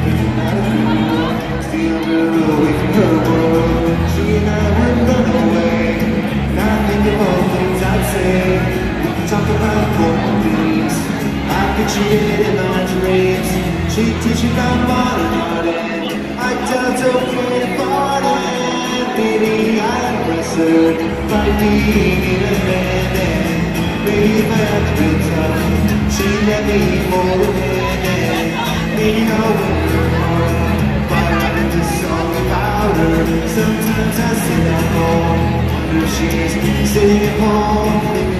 out of control, steal her away from her world. She and I would run away, not think of all things I'd say. We could talk about important things, I picture it in my dreams. She'd teach me about modern art and I'd tell her to play part and maybe I'd impress her by being in a band. And maybe if I had to be tough, she'd let me hold her hand. And maybe I'll win her heart by writing this song about her. Sometimes I sit at home, wonder if she's sitting at home.